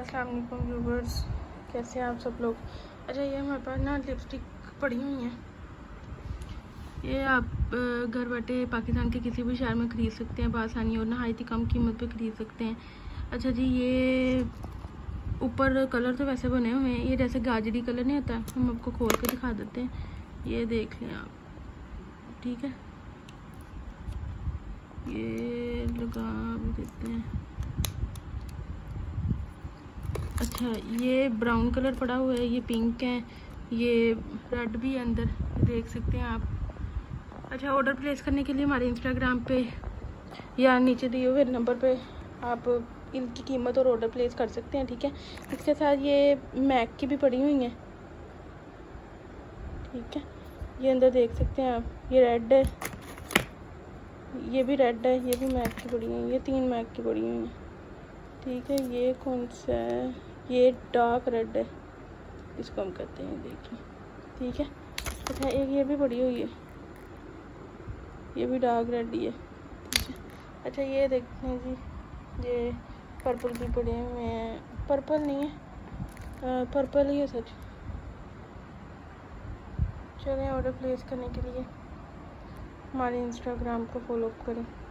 अस्सलाम वालेकुम व्यूवर्स, कैसे हैं आप सब लोग। अच्छा, ये हमारे पास ना लिपस्टिक पड़ी हुई हैं। ये आप घर बैठे पाकिस्तान के किसी भी शहर में ख़रीद सकते हैं बआसानी और नहायत ही कम कीमत पे ख़रीद सकते हैं। अच्छा जी, ये ऊपर कलर तो वैसे बने हुए हैं, ये जैसे गाजरी कलर नहीं होता, हम आपको खोल के दिखा देते हैं। ये देख लें आप, ठीक है। ये लगा भी देते हैं। अच्छा, ये ब्राउन कलर पड़ा हुआ है, ये पिंक है, ये रेड भी है अंदर, देख सकते हैं आप। अच्छा, ऑर्डर प्लेस करने के लिए हमारे इंस्टाग्राम पे या नीचे दिए हुए नंबर पे आप इनकी कीमत और ऑर्डर प्लेस कर सकते हैं, ठीक है। इसके साथ ये मैक की भी पड़ी हुई हैं, ठीक है। ये अंदर देख सकते हैं आप, ये रेड है, ये भी रेड है, ये भी मैक की पड़ी हुई है, ये 3 मैक की पड़ी हुई हैं, ठीक है। ये कौन सा है, ये डार्क रेड है, इसको हम कहते हैं, देखिए, ठीक है। अच्छा, एक ये भी पड़ी हुई है, ये भी डार्क रेड ही है, ठीक है। अच्छा, ये देखते हैं जी, ये पर्पल भी पड़े हुए हैं, पर्पल नहीं है, पर्पल ही है सच। चलें, ऑर्डर प्लेस करने के लिए हमारे इंस्टाग्राम को फॉलो करें।